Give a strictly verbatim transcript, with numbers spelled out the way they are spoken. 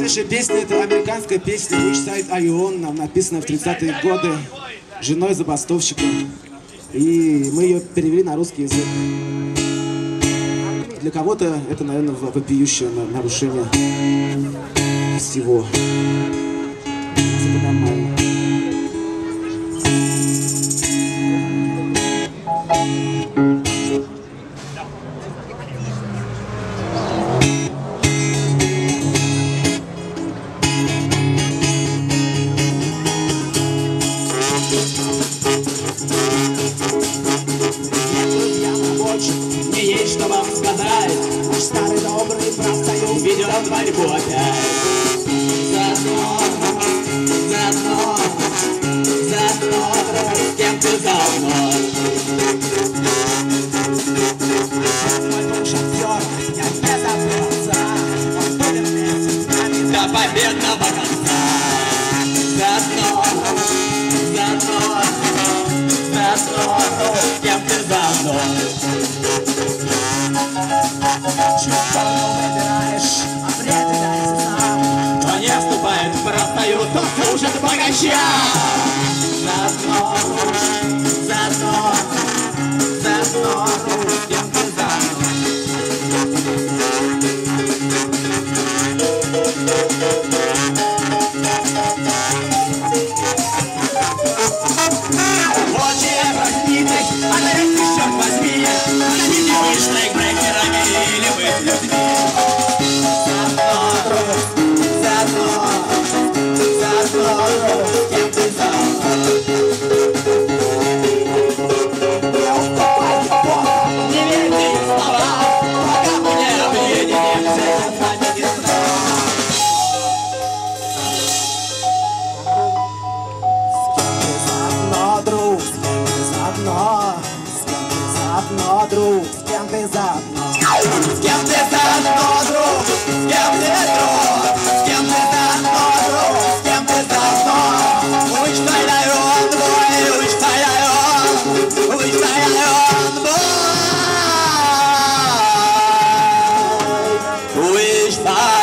Следующая песня — это американская песня «Which Side Are You On», написанная в тридцатые годы женой забастовщика. И мы ее перевели на русский язык. Для кого-то это, наверное, вопиющее нарушение всего. Это нормально. Мне есть что вам сказать. Наш старый добрый профсоюз ведет борьбу опять. Заодно, заодно, заодно, с кем ты заодно? Мой муж актер, я без отца. Он будет вместе с нами до победного конца. Заодно, заодно, заодно, с кем ты заодно? Чего выбираешь, а предается сам. Кто не вступает в профсоюз, тот служит богача. Заодно, заодно, заодно, с кем ты заодно? Очи разбитых, а на эти, черт возьми, ходите вышло их брейкерами или быть людьми. Заодно, заодно, заодно, с кем ты заодно? Не уступайте Богу, не верьте их слова, пока мы не объединимся, я с вами не страх. Друг, с кем ты заодно, с кем ты заодно, друг, с кем ты заодно, с кем ты заодно, друг, с кем ты друг, с кем ты заодно, друг, с кем ты заодно, which side are you on, boy, which side are you on, which side are you on, boy, which side